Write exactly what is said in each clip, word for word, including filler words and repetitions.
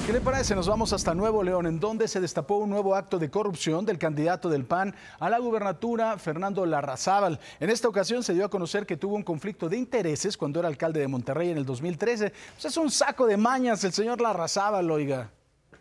¿Qué le parece? Nos vamos hasta Nuevo León, en donde se destapó un nuevo acto de corrupción del candidato del P A N a la gubernatura, Fernando Larrazábal. En esta ocasión se dio a conocer que tuvo un conflicto de intereses cuando era alcalde de Monterrey en el dos mil trece. Pues es un saco de mañas el señor Larrazábal, oiga.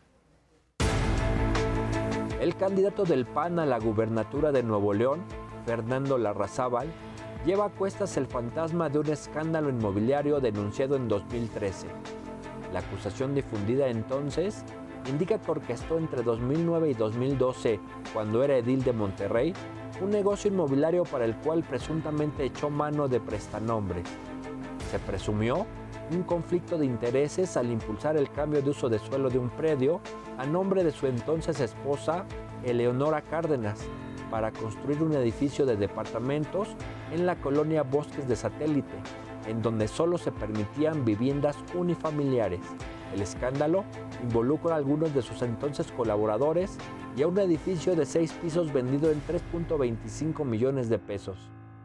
El candidato del P A N a la gubernatura de Nuevo León, Fernando Larrazábal, lleva a cuestas el fantasma de un escándalo inmobiliario denunciado en dos mil trece. La acusación difundida entonces indica que orquestó entre dos mil nueve y dos mil doce, cuando era edil de Monterrey, un negocio inmobiliario para el cual presuntamente echó mano de prestanombres. Se presumió un conflicto de intereses al impulsar el cambio de uso de suelo de un predio a nombre de su entonces esposa, Eleonora Cárdenas, para construir un edificio de departamentos en la colonia Bosques de Satélite, en donde solo se permitían viviendas unifamiliares. El escándalo involucra a algunos de sus entonces colaboradores y a un edificio de seis pisos vendido en tres punto veinticinco millones de pesos.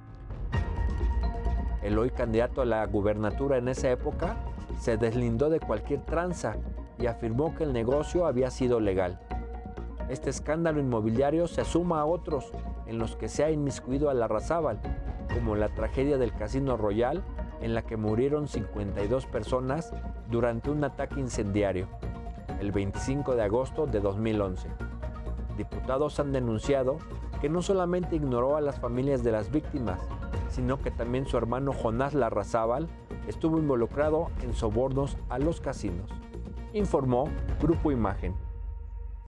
El hoy candidato a la gubernatura en esa época se deslindó de cualquier tranza y afirmó que el negocio había sido legal. Este escándalo inmobiliario se suma a otros en los que se ha inmiscuido a Larrazábal, como la tragedia del Casino Royal, en la que murieron cincuenta y dos personas durante un ataque incendiario, el veinticinco de agosto de dos mil once. Diputados han denunciado que no solamente ignoró a las familias de las víctimas, sino que también su hermano Jonás Larrazábal estuvo involucrado en sobornos a los casinos, informó Grupo Imagen.